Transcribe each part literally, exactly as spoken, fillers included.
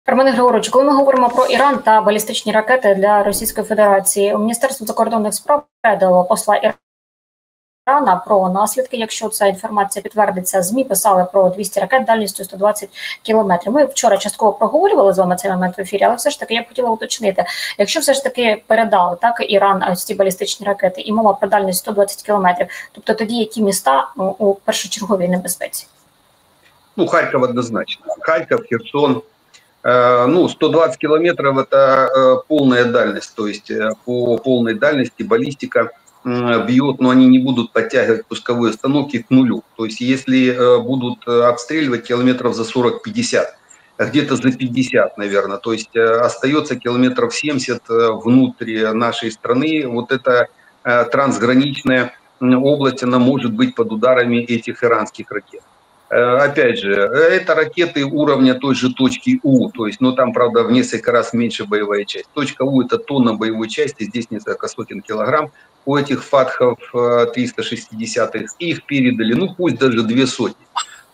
Романе Григоровичу, коли ми говоримо про Іран та балістичні ракети для Російської Федерації, Міністерство закордонних справ передало посла Ірана про наслідки, якщо ця інформація підтвердиться. ЗМІ писали про двісті ракет дальністю сто двадцять кілометрів. Ми вчора частково проговорювали з вами цей момент в ефірі, але все ж таки я б хотіла уточнити, якщо все ж таки передав так Іран ось ці балістичні ракети і мова про дальність сто двадцять кілометрів, тобто тоді які міста ну, у першочерговій небезпеці? Ну, Харьков однозначно. Харьков, Херсон. Ну, сто двадцать километров это полная дальность, то есть по полной дальности баллистика бьет, но они не будут подтягивать пусковые установки к нулю. То есть если будут обстреливать километров за сорок-пятьдесят, где-то за пятьдесят, наверное, то есть остается километров семьдесят внутри нашей страны, вот эта трансграничная область, она может быть под ударами этих иранских ракет. Опять же, это ракеты уровня той же точки У, то есть, ну там, правда, в несколько раз меньше боевая часть. Точка У — это тонна боевой части, здесь несколько сотен килограмм. У этих фатхов триста шестидесятых их передали, ну пусть даже две сотни.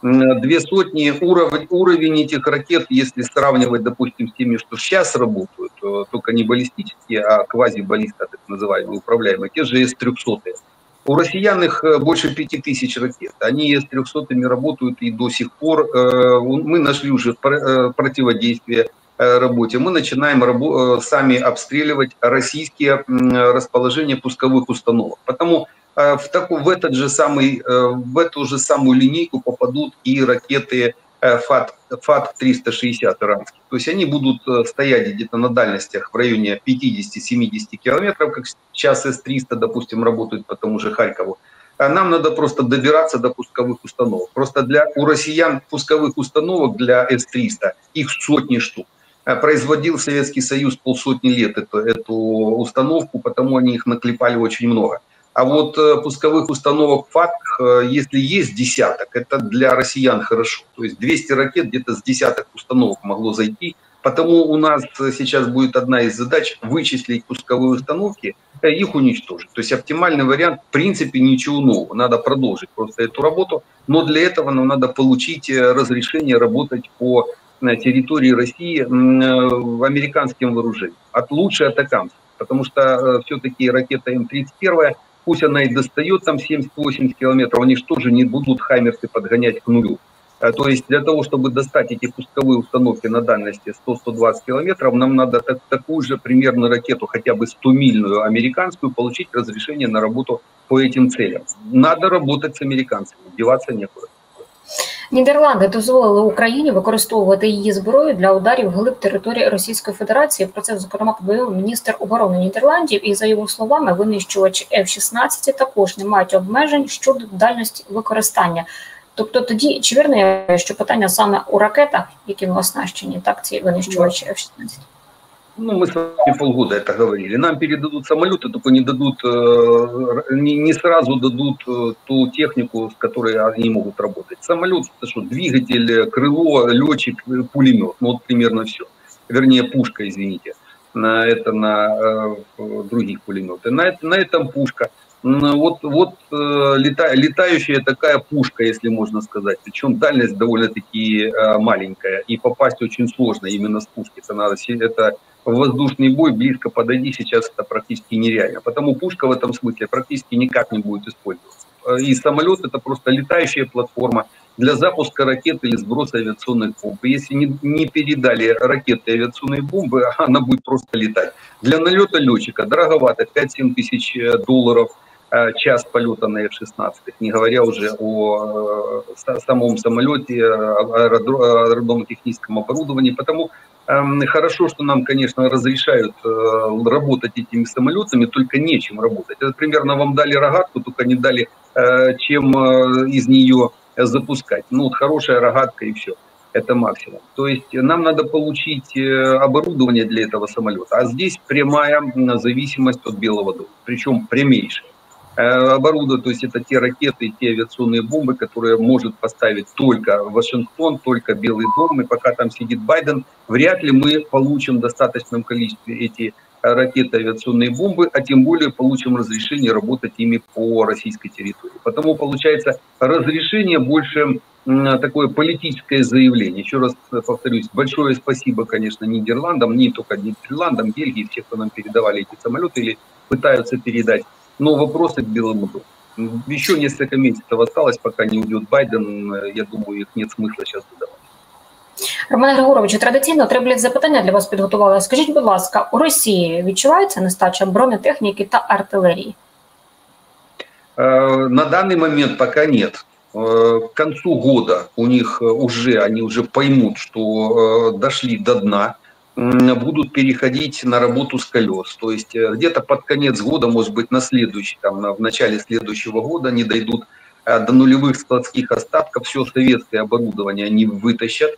Две сотни, уровень, уровень этих ракет, если сравнивать, допустим, с теми, что сейчас работают, только не баллистические, а квазибаллисты, так называемые, управляемые, те же эс триста. У россиян их больше пяти тысяч ракет. Они эс трехсотыми работают и до сих пор. Мы нашли уже противодействие работе. Мы начинаем сами обстреливать российские расположения пусковых установок. Потому в, такую, в, этот же самый, в эту же самую линейку попадут и ракеты фат, фат триста шестьдесят иранские. То есть они будут стоять где-то на дальностях в районе пятидесяти-семидесяти километров, как сейчас эс триста, допустим, работают по тому же Харькову. А нам надо просто добираться до пусковых установок. Просто для, у россиян пусковых установок для эс триста, их сотни штук. Производил Советский Союз полсотни лет эту, эту установку, потому они их наклепали очень много. А вот пусковых установок фат, если есть десяток, это для россиян хорошо. То есть двести ракет, где-то с десяток установок могло зайти. Потому у нас сейчас будет одна из задач вычислить пусковые установки, их уничтожить. То есть оптимальный вариант, в принципе, ничего нового. Надо продолжить просто эту работу. Но для этого нам надо получить разрешение работать по территории России американским вооружением. От лучше атакамцев. Потому что все-таки ракета эм тридцать один, пусть она и достает там семьдесят-восемьдесят километров, они же тоже не будут хаймерсы подгонять к нулю. То есть для того, чтобы достать эти пусковые установки на дальности сто-сто двадцать километров, нам надо так, такую же примерно ракету, хотя бы сто-мильную американскую, получить разрешение на работу по этим целям. Надо работать с американцами, деваться некуда. Нідерланди дозволили Україні використовувати її зброю для ударів вглиб території Російської Федерації. Про це, зокрема, повідомив міністр оборони Нідерландів. І, за його словами, винищувачі еф шістнадцять також не мають обмежень щодо дальності використання. Тобто тоді, чи вірно, що питання саме у ракетах, якими оснащені, так, ці винищувачі еф шістнадцять? Ну, мы с вами полгода это говорили. Нам передадут самолеты, только не дадут, не, не сразу дадут ту технику, с которой они могут работать. Самолет, это что, двигатель, крыло, летчик, пулемет. Ну, вот примерно все. Вернее, пушка, извините. Это на других пулеметах. На, на этом пушка. Вот, вот лета, летающая такая пушка, если можно сказать. Причем дальность довольно-таки маленькая. И попасть очень сложно именно с пушки. Это, надо, это воздушный бой, близко подойди, сейчас это практически нереально. Потому пушка в этом смысле практически никак не будет использоваться. И самолет — это просто летающая платформа для запуска ракет или сброса авиационных бомб. Если не, не передали ракеты и авиационные бомбы, она будет просто летать. Для налета летчика дороговато, пять-семь тысяч долларов час полета на эф шестнадцать, не говоря уже о самом самолете, аэродромо-техническом оборудовании. Потому э, хорошо, что нам, конечно, разрешают э, работать этими самолетами, только нечем работать. Это примерно вам дали рогатку, только не дали, э, чем э, из нее запускать. Ну, вот хорошая рогатка и все. Это максимум. То есть нам надо получить оборудование для этого самолета. А здесь прямая зависимость от Белого дома. Причем прямейшая. Оборудование, то есть это те ракеты, те авиационные бомбы, которые может поставить только Вашингтон, только Белый дом. И пока там сидит Байден, вряд ли мы получим в достаточном количестве эти ракеты, авиационные бомбы, а тем более получим разрешение работать ими по российской территории. Потому получается разрешение больше такое политическое заявление. Еще раз повторюсь, большое спасибо, конечно, Нидерландам, не только Нидерландам, Бельгии, все, кто нам передавали эти самолеты или пытаются передать. Но вопросы к Белому дому. Еще несколько месяцев осталось, пока не уйдет Байден. Я думаю, их нет смысла сейчас задавать. Романе Григоровичу, традиційно три бліц-запитання для вас підготували. Скажіть, будь ласка, у Росії відчувається нестача бронетехніки та артилерії? На данный момент пока нет. К концу года у них уже, они уже поймут, что дошли до дна, будут переходить на работу с колес. То есть где-то под конец года, может быть, на следующий, там, в начале следующего года они дойдут до нулевых складских остатков, все советское оборудование они вытащат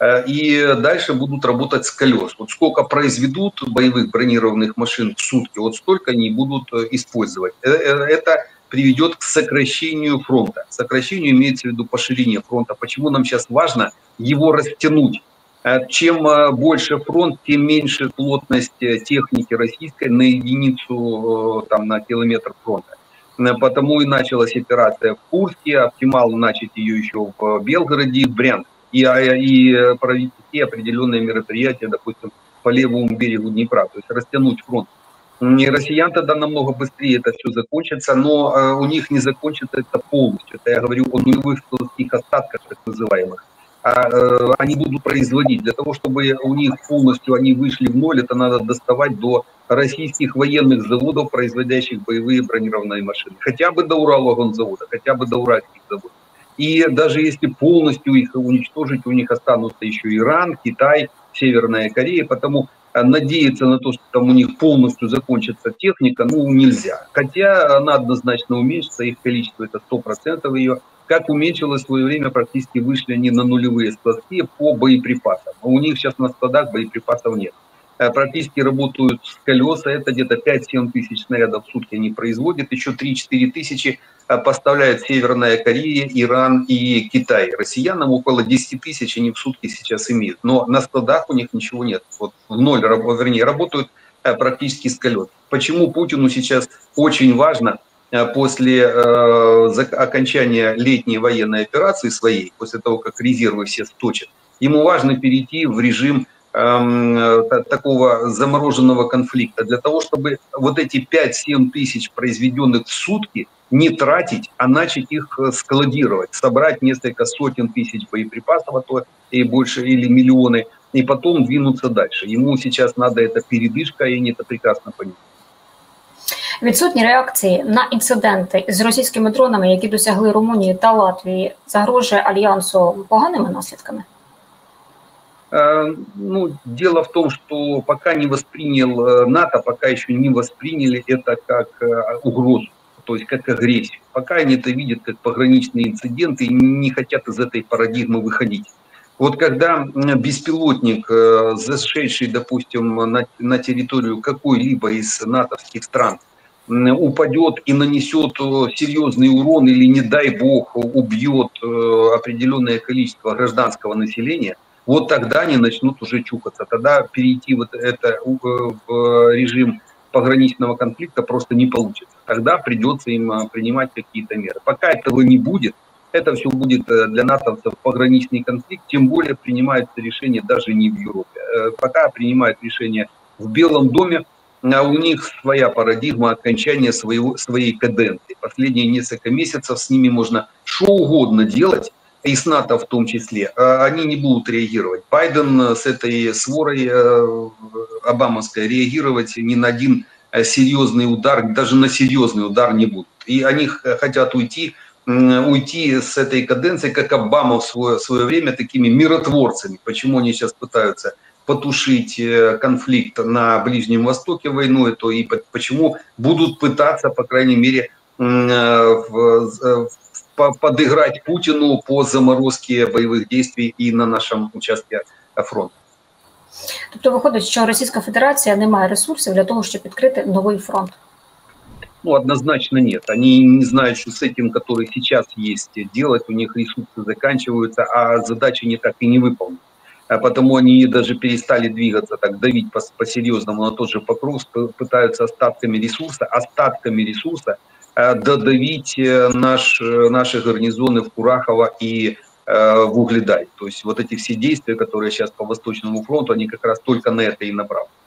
и дальше будут работать с колес. Вот сколько произведут боевых бронированных машин в сутки, вот столько они будут использовать. Это приведет к сокращению фронта. Сокращению имеется в виду по ширине фронта. Почему нам сейчас важно его растянуть? Чем больше фронт, тем меньше плотность техники российской на единицу, там, на километр фронта. Потому и началась операция в Курске, оптимал начать ее еще в Белгороде и в Брянске. И, и провести определенные мероприятия, допустим, по левому берегу Днепра, то есть растянуть фронт. Россиян тогда намного быстрее это все закончится, но э, у них не закончится это полностью. Это я говорю о нулевых складских остатках, так называемых. А, э, они будут производить. Для того, чтобы у них полностью они вышли в ноль, это надо доставать до российских военных заводов, производящих боевые бронированные машины. Хотя бы до Уралвагонзавода, хотя бы до уральских заводов. И даже если полностью их уничтожить, у них останутся еще Иран, Китай, Северная Корея, потому надеяться на то, что там у них полностью закончится техника, ну, нельзя. Хотя она однозначно уменьшится, их количество это сто процентов ее. Как уменьшилось в свое время, практически вышли они на нулевые складки по боеприпасам. У них сейчас на складах боеприпасов нет. Практически работают с колеса, это где-то пять-семь тысяч снарядов в сутки они производят, еще три-четыре тысячи поставляют Северная Корея, Иран и Китай. Россиянам около десяти тысяч они в сутки сейчас имеют, но на складах у них ничего нет, вот в ноль, вернее, работают практически с колес. Почему Путину сейчас очень важно после э, окончания летней военной операции своей, после того, как резервы все сточат, ему важно перейти в режим такого замороженного конфликта, для того, чтобы вот эти пять-семь тысяч произведенных в сутки не тратить, а начать их складировать, собрать несколько сотен тысяч боеприпасов, а то и больше, или миллионы, и потом двинуться дальше. Ему сейчас надо эта передышка, и они это прекрасно понимают. Відсутні реакції на інциденти з російськими дронами, які досягли Румунії та Латвії, загрожує Альянсу поганими наслідками? Ну, дело в том, что пока не воспринял НАТО, пока еще не восприняли это как угрозу, то есть как агрессию. Пока они это видят как пограничные инциденты и не хотят из этой парадигмы выходить. Вот когда беспилотник, зашедший, допустим, на, на территорию какой-либо из натовских стран, упадет и нанесет серьезный урон или, не дай бог, убьет определенное количество гражданского населения, вот тогда они начнут уже чухаться. Тогда перейти вот это в режим пограничного конфликта просто не получится. Тогда придется им принимать какие-то меры. Пока этого не будет, это все будет для натовцев пограничный конфликт, тем более принимаются решения даже не в Европе. Пока принимают решения в Белом доме, а у них своя парадигма окончания своего, своей каденции. Последние несколько месяцев с ними можно что угодно делать, и с НАТО в том числе, они не будут реагировать. Байден с этой сворой обамовской реагировать ни на один серьезный удар, даже на серьезный удар не будут. И они хотят уйти, уйти с этой каденции, как Обама в свое, в свое время, такими миротворцами. Почему они сейчас пытаются потушить конфликт на Ближнем Востоке, войну эту, и почему будут пытаться, по крайней мере, в подыграть Путину по заморозке бойових дій і на нашому участку фронту. Тобто виходить, що Російська Федерація не має ресурсів для того, щоб відкрити новий фронт? Ну, однозначно нет. Они не знают, что с этим, который сейчас есть, делать. У них ресурсы заканчиваются, а задачи не так и не выполнены. Потому они даже перестали двигаться, так давить по-серьезному на тот же Покровск, пытаются остатками ресурса, остатками ресурса додавить наш, наши гарнизоны в Курахово и в Угледаре. То есть вот эти все действия, которые сейчас по Восточному фронту, они как раз только на это и направлены.